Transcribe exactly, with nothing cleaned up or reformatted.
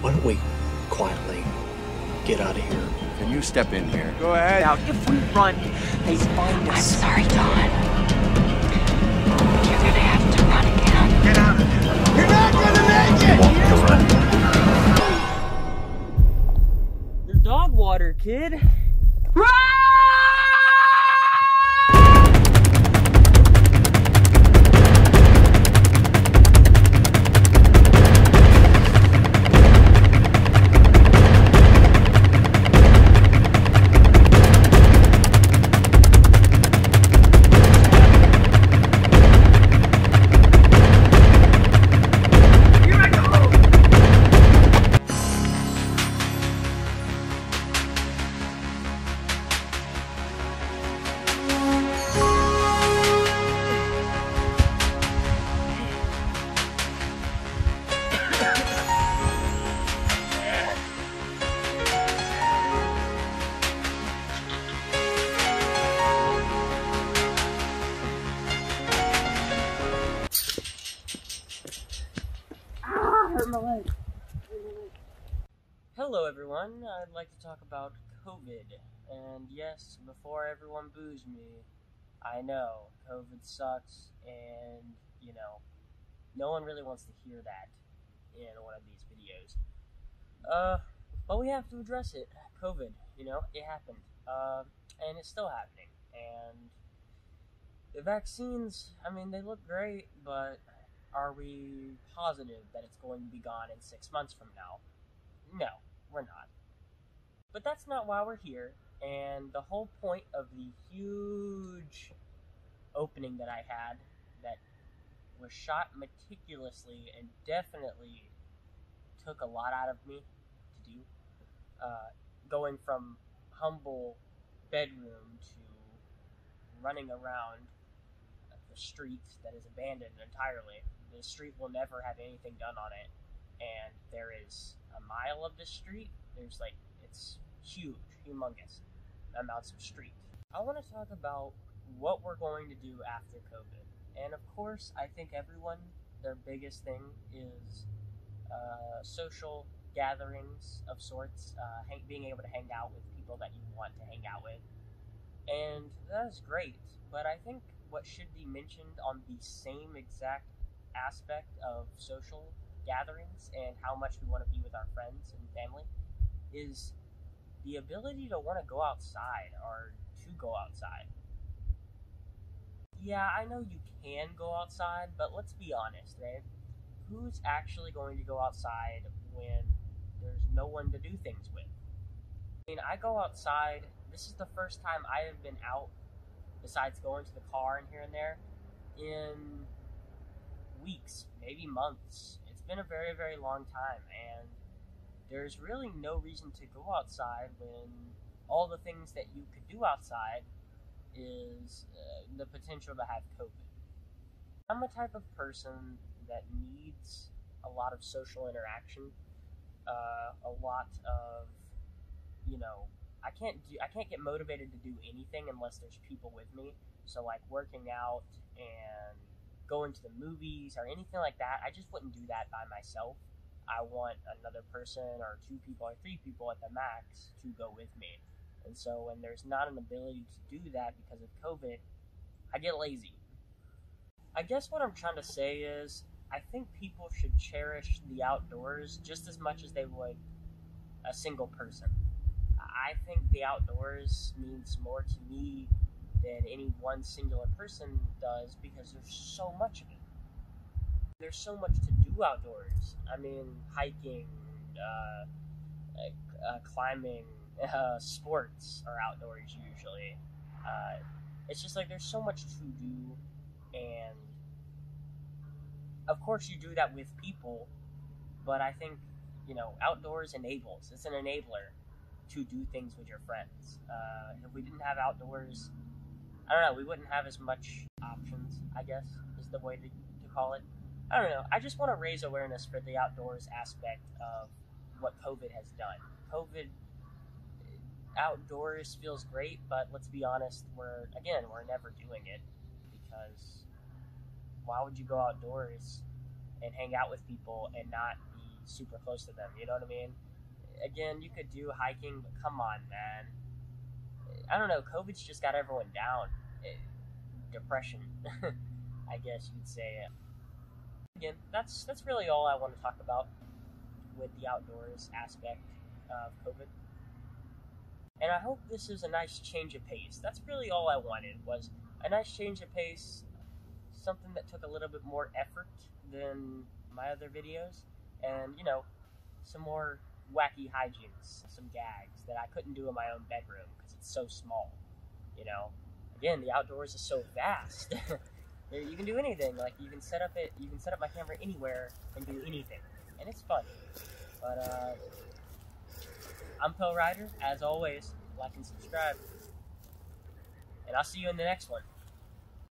Why don't we quietly get out of here? Can you step in here? Go ahead. Now, if we run, they find us. I'm sorry, Dawn. You're gonna have to run again. Get out of here. You're not gonna make You it! want me to run? There's dog water, kid. Run! Hello everyone, I'd like to talk about COVID. And yes, before everyone boos me, I know, COVID sucks, and, you know, no one really wants to hear that in one of these videos. Uh, but we have to address it. COVID, you know, it happened. Uh, and it's still happening. And the vaccines, I mean, they look great, but are we positive that it's going to be gone in six months from now? No, we're not. But that's not why we're here, and the whole point of the huge opening that I had, that was shot meticulously and definitely took a lot out of me to do, uh, going from humble bedroom to running around the street that is abandoned entirely. The street will never have anything done on it, and there is a mile of this street. There's like, it's huge, humongous amounts of street. I want to talk about what we're going to do after COVID. And of course, I think everyone, their biggest thing is uh, social gatherings of sorts, uh, hang, being able to hang out with people that you want to hang out with. And that is great, but I think what should be mentioned on the same exact aspect of social gatherings and how much we want to be with our friends and family is the ability to want to go outside or to go outside. Yeah, I know you can go outside, but let's be honest, right? Who's actually going to go outside when there's no one to do things with? I mean, I go outside, this is the first time I have been out, besides going to the car and here and there, in weeks, maybe months. It's been a very, very long time, and there's really no reason to go outside when all the things that you could do outside is uh, the potential to have COVID. I'm the type of person that needs a lot of social interaction, uh, a lot of, you know, I can't do, I can't get motivated to do anything unless there's people with me. So like working out and going to the movies or anything like that, I just wouldn't do that by myself. I want another person or two people or three people at the max to go with me. And so when there's not an ability to do that because of COVID, I get lazy. I guess what I'm trying to say is, I think people should cherish the outdoors just as much as they would a single person. I think the outdoors means more to me than any one singular person does because there's so much of it. There's so much to do outdoors. I mean, hiking, uh, uh, climbing, uh, sports are outdoors usually. Uh, it's just like there's so much to do, and of course you do that with people, but I think, you know, outdoors enables. It's an enabler to do things with your friends. Uh, if we didn't have outdoors, I don't know, we wouldn't have as much options, I guess, is the way to, to call it. I don't know, I just want to raise awareness for the outdoors aspect of what COVID has done. COVID, outdoors feels great, but let's be honest, we're, again, we're never doing it, because why would you go outdoors and hang out with people and not be super close to them, you know what I mean? Again, you could do hiking, but come on, man. I don't know, COVID's just got everyone down. It, depression, I guess you'd say. Again, that's that's really all I want to talk about with the outdoors aspect of COVID. And I hope this is a nice change of pace. That's really all I wanted, was a nice change of pace, something that took a little bit more effort than my other videos, and, you know, some more wacky hijinks, some gags that I couldn't do in my own bedroom because it's so small, you know. Again, the outdoors is so vast. You can do anything. Like, you can set up it, you can set up my camera anywhere and do anything, and it's fun. But uh, I'm Pill Rider. As always, like and subscribe, and I'll see you in the next one.